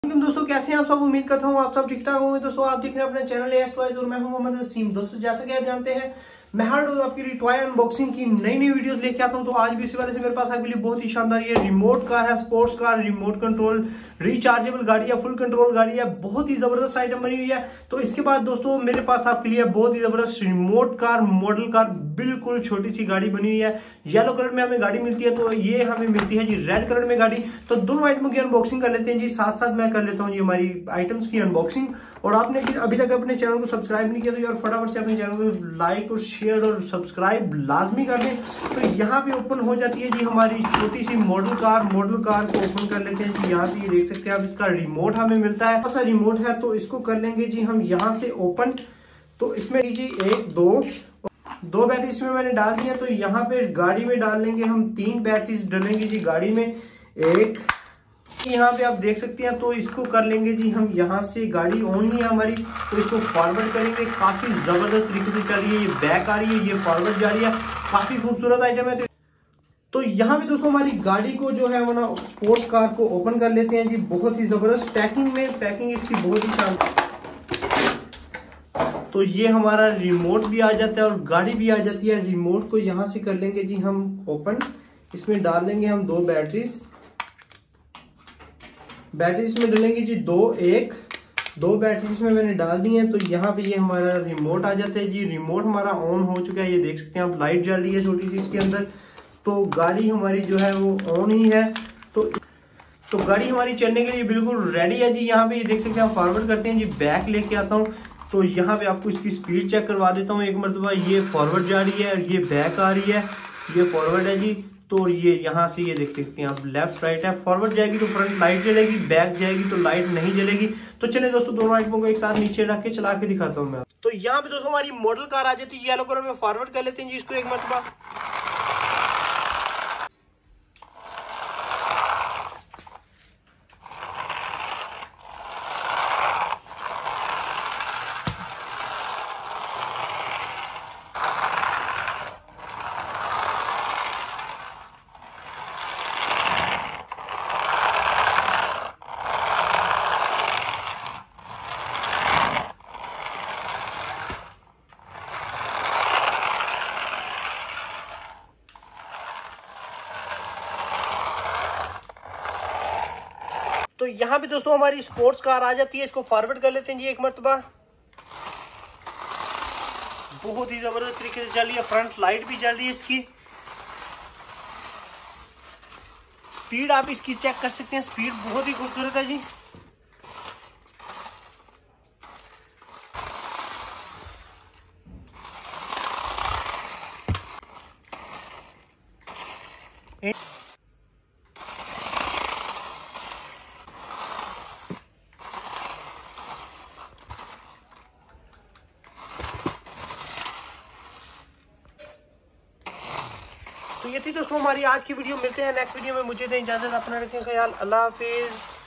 दोस्तों कैसे हैं आप सब। उम्मीद करता हूँ आप सब ठीक ठाक होंगे। दोस्तों आप देख रहे हैं अपने चैनल एएस टॉयज और मैं हूं मोहम्मद वसीम। दोस्तों जैसा कि आप जानते हैं मैं हर रोज आपकी टॉय अनबॉक्सिंग की नई नई वीडियोस लेके आता हूं। तो आज भी इसी वाले से मेरे पास आपके लिए बहुत ही शानदार ये रिमोट कार है, sports car, remote control rechargeable गाड़ी है, फुल कंट्रोल गाड़ी है, बहुत ही जबरदस्त आइटम बनी हुई है। तो इसके बाद दोस्तों मेरे पास आपके लिए बहुत ही जबरदस्त रिमोट कार, मॉडल कार, बिल्कुल छोटी सी गाड़ी बनी हुई है। येलो कलर में हमें गाड़ी मिलती है, तो ये हमें मिलती है जी रेड कलर में गाड़ी। तो दोनों आइटमों की अनबॉक्सिंग कर लेते हैं जी, साथ साथ मैं कर लेता हूँ जी हमारी आइटम्स की अनबॉक्सिंग। और आपने अभी तक अपने चैनल को सब्सक्राइब नहीं किया तो यार फटाफट से अपने चैनल को लाइक और शेयर और सब्सक्राइब लाजमी कर दें। तो यहाँ पे ओपन हो जाती है जी हमारी छोटी सी मॉडल कार को ओपन कर लेते हैं जी। यहाँ से ये देख सकते हैं आप, इसका रिमोट हमें मिलता है, ऐसा रिमोट है। तो इसको कर लेंगे जी हम यहाँ से ओपन। तो इसमें जी दो बैटरी इसमें मैंने डाल दी है। तो यहाँ पे गाड़ी में डाल लेंगे हम 3 बैटरीज डालेंगे जी गाड़ी में। एक यहाँ पे आप देख सकते हैं। तो इसको कर लेंगे जी हम यहाँ से, गाड़ी ऑन ही है हमारी, तो इसको फॉरवर्ड करेंगे। काफी जबरदस्त तरीके से चल रही है, ये बैक आ रही है, ये फॉरवर्ड जा रही है, काफी खूबसूरत आइटम है। तो यहाँ पे दोस्तों हमारी गाड़ी को जो है वो ना स्पोर्ट्स कार को ओपन कर लेते हैं जी। बहुत ही जबरदस्त पैकिंग इसकी बहुत ही शानदार। तो ये हमारा रिमोट भी आ जाता है और गाड़ी भी आ जाती है। रिमोट को यहाँ से कर लेंगे जी हम ओपन। इसमें डाल देंगे हम 2 बैटरीज में डालेंगे जी दो बैटरीज में मैंने डाल दी हैं। तो यहाँ पे ये हमारा रिमोट आ जाता है जी। रिमोट हमारा ऑन हो चुका है, ये देख सकते हैं आप, लाइट जल रही है छोटी सी इसके अंदर। तो गाड़ी हमारी जो है वो ऑन ही है। तो गाड़ी हमारी चलने के लिए बिल्कुल रेडी है जी। यहाँ पे ये देख सकते हैं आप, फॉरवर्ड करते हैं जी, बैक लेके आता हूँ। तो यहाँ पे आपको इसकी स्पीड चेक करवा देता हूँ एक मरतबा। ये फॉरवर्ड जा रही है और ये बैक आ रही है, ये फॉरवर्ड है जी। तो ये यहाँ से ये देख सकते हैं आप, लेफ्ट राइट है। फॉरवर्ड जाएगी तो फ्रंट लाइट जलेगी, बैक जाएगी तो लाइट नहीं जलेगी। तो चलिए दोस्तों दोनों आइटमों को एक साथ नीचे रख के चला के दिखाता हूँ मैं। तो यहाँ पे दोस्तों हमारी मॉडल कार आ जाती है येलो कलर में। फॉरवर्ड कर लेते हैं जी इसको एक मरतबा। तो यहाँ पे दोस्तों हमारी स्पोर्ट्स कार आ जाती है। इसको फॉरवर्ड कर लेते हैं जी एक मरतबा। बहुत ही जबरदस्त तरीके से चल रही है, फ्रंट लाइट भी जल रही है इसकी। स्पीड आप इसकी चेक कर सकते हैं, स्पीड बहुत ही खूबसूरत है जी। तो ये थी दोस्तों हमारी आज की वीडियो। मिलते हैं नेक्स्ट वीडियो में। मुझे दें इजाजत, अपना रखें ख्याल। अल्लाह हाफिज।